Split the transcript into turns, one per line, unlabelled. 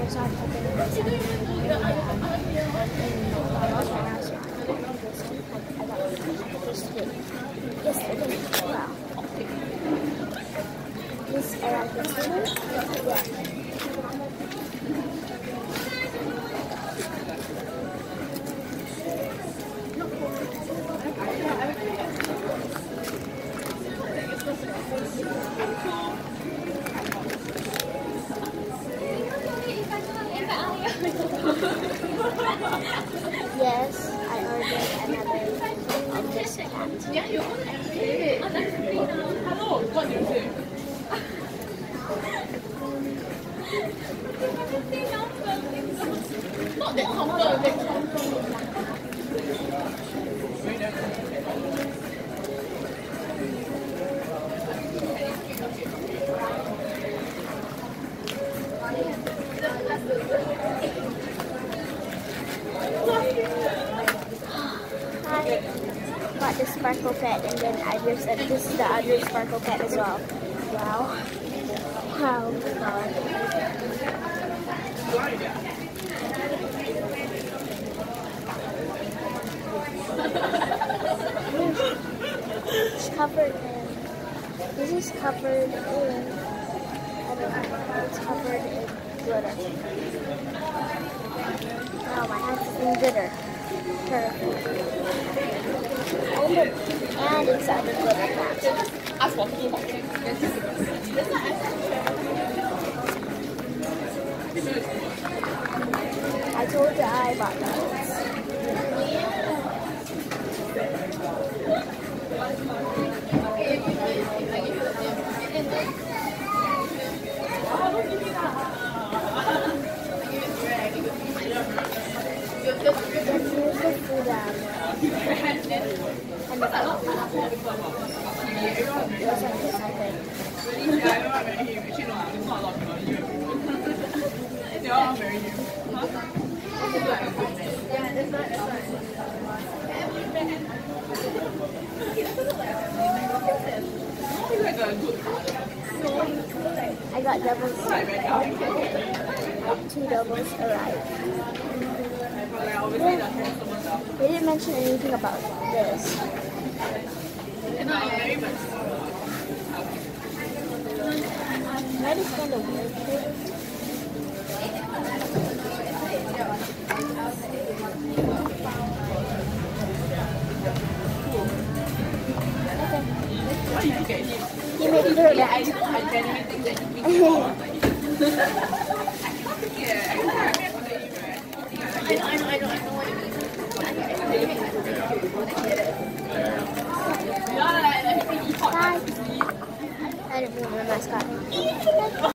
there's not open in McDonald's right now, so I got this week. Yesterday. Wow. This around this week? Yeah. Yes, I ordered another of this cat. Got the sparkle pet, and then this is the other sparkle pet as well. Wow. Wow. It's covered in, this is covered in, I don't know, it's covered in glitter. Wow, my hands is in glitter. Perfect. And inside the glitter pack. I told you I bought those. Here's the food and the I got doubles. 2 doubles arrived. They didn't mention anything about this. That is kind of weird. Okay. He made her that. I know. Bye. I didn't remember my mascot.